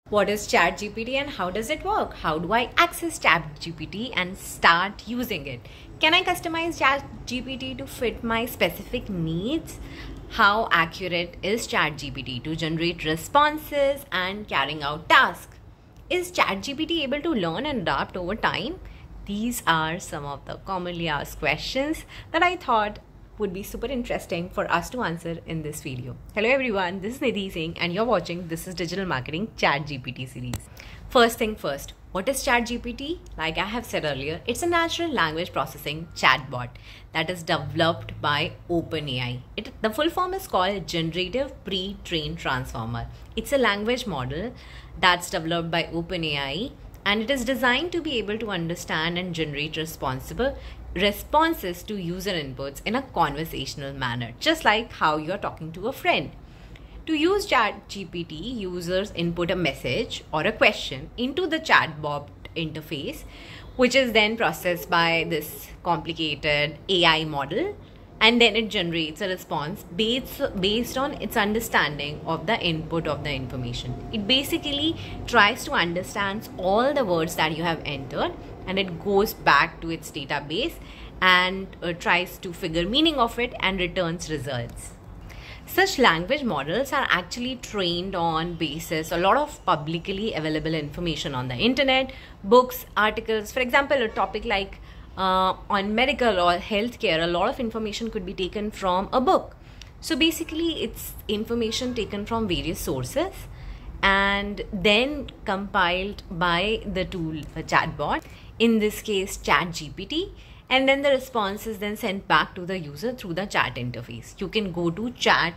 What is Chat GPT and how does it work? How do I access Chat GPT and start using it? Can I customize Chat GPT to fit my specific needs? How accurate is Chat GPT to generate responses and carrying out tasks? Is Chat GPT able to learn and adapt over time? These are some of the commonly asked questions that I thought would be super interesting for us to answer in this video. Hello everyone, this is Nidhi Singh and you're watching This is Digital Marketing Chat GPT series. First thing first, what is Chat GPT? Like I have said earlier, it's a natural language processing chatbot that is developed by OpenAI. The full form is called Generative Pre-trained Transformer. It's a language model that's developed by OpenAI, and it is designed to be able to understand and generate responses to user inputs in a conversational manner, just like how you're talking to a friend. To use ChatGPT, users input a message or a question into the chatbot interface, which is then processed by this complicated AI model, and then it generates a response based on its understanding of the input of the information. It basically tries to understand all the words that you have entered, and it goes back to its database and tries to figure meaning of it and returns results. Such language models are actually trained on basis a lot of publicly available information on the internet, books, articles. For example, a topic like on medical or healthcare, a lot of information could be taken from a book. So basically it's information taken from various sources and then compiled by the tool, the chatbot, in this case ChatGPT, and then the response is then sent back to the user through the chat interface. You can go to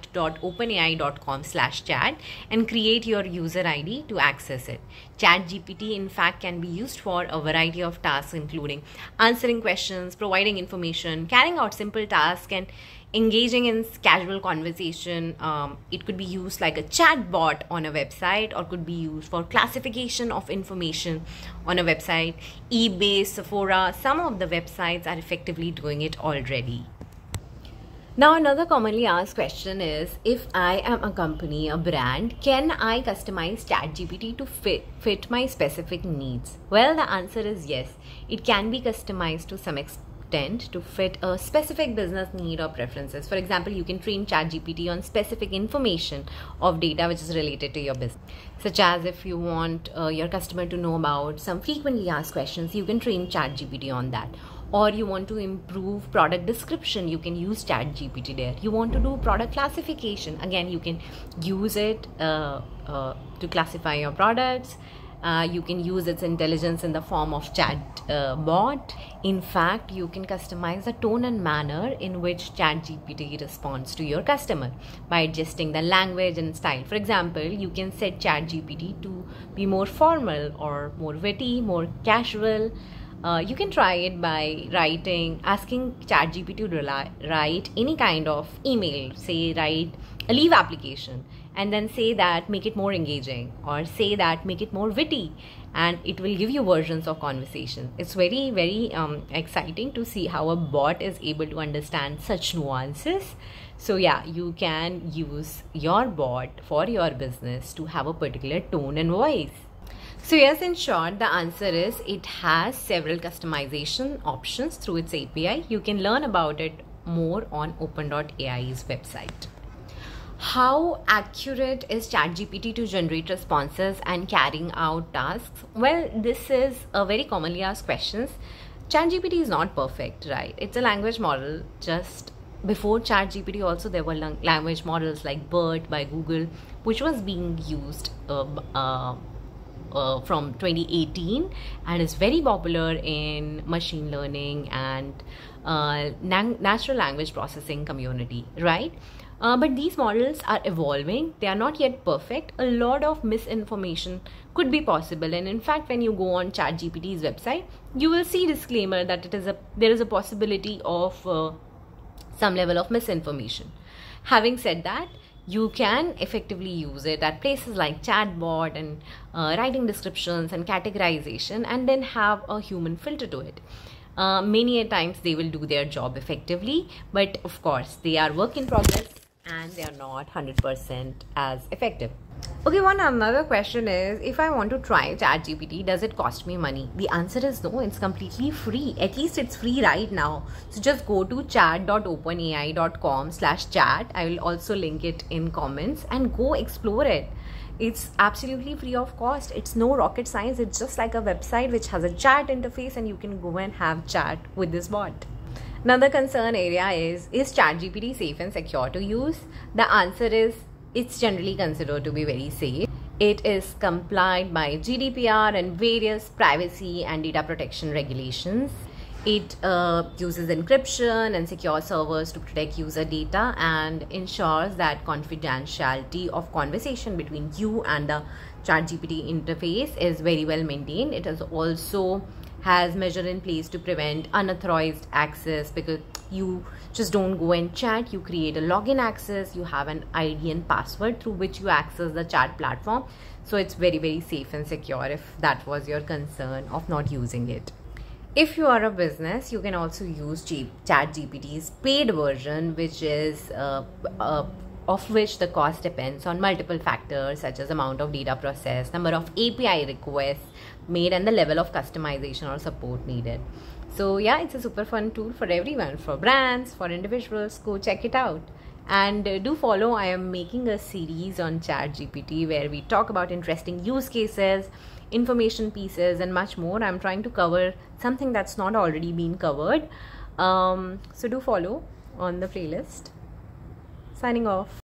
chat.openai.com/chat and create your user ID to access it. ChatGPT in fact can be used for a variety of tasks, including answering questions, providing information, carrying out simple tasks, and engaging in casual conversation. It could be used like a chatbot on a website, or could be used for classification of information on a website. eBay, Sephora, some of the websites are effectively doing it already. Now, another commonly asked question is, if I am a company, a brand, can I customize ChatGPT to fit my specific needs? Well, the answer is yes. It can be customized to some extent to fit a specific business need or preferences. For example, you can train ChatGPT on specific information of data which is related to your business, such as if you want your customer to know about some frequently asked questions, you can train ChatGPT on that. Or you want to improve product description, you can use ChatGPT there. You want to do product classification, again you can use it to classify your products. You can use its intelligence in the form of chatbot. In fact, you can customize the tone and manner in which ChatGPT responds to your customer by adjusting the language and style. For example, you can set ChatGPT to be more formal or more witty, more casual. You can try it by asking ChatGPT to write any kind of email, say write a leave application, and then say that make it more engaging, or say that make it more witty, and it will give you versions of conversation. It's very, very exciting to see how a bot is able to understand such nuances. So yeah, you can use your bot for your business to have a particular tone and voice. So yes, in short, the answer is it has several customization options through its API. You can learn about it more on open.ai's website. How accurate is ChatGPT to generate responses and carrying out tasks? Well, this is a very commonly asked question. ChatGPT is not perfect, right? It's a language model. Just before ChatGPT also there were language models like BERT by Google, which was being used from 2018 and is very popular in machine learning and natural language processing community, right? But these models are evolving. They are not yet perfect. A lot of misinformation could be possible, and in fact when you go on ChatGPT's website, you will see disclaimer that there is a possibility of some level of misinformation. Having said that, you can effectively use it at places like chatbot and writing descriptions and categorization, and then have a human filter to it. Many a times they will do their job effectively, but of course they are work in progress, and they are not 100% as effective. Okay, one another question is, if I want to try ChatGPT, does it cost me money? The answer is no, it's completely free. At least it's free right now. So just go to chat.openai.com/chat. I will also link it in comments and go explore it. It's absolutely free of cost. It's no rocket science. It's just like a website which has a chat interface and you can go and have chat with this bot. Another concern area is ChatGPT safe and secure to use? The answer is, it's generally considered to be very safe. It is complied by GDPR and various privacy and data protection regulations. It uses encryption and secure servers to protect user data and ensures that confidentiality of conversation between you and the ChatGPT interface is very well maintained. It is also has measures in place to prevent unauthorized access, because you just don't go and chat, you create a login access, you have an ID and password through which you access the chat platform. So it's very safe and secure if that was your concern of not using it. If you are a business, you can also use ChatGPT's paid version, which is of which the cost depends on multiple factors such as amount of data processed, number of API requests made, and the level of customization or support needed. So yeah, it's a super fun tool for everyone, for brands, for individuals. Go check it out. And do follow, I am making a series on ChatGPT where we talk about interesting use cases, information pieces, and much more. I'm trying to cover something that's not already been covered. So do follow on the playlist. Signing off.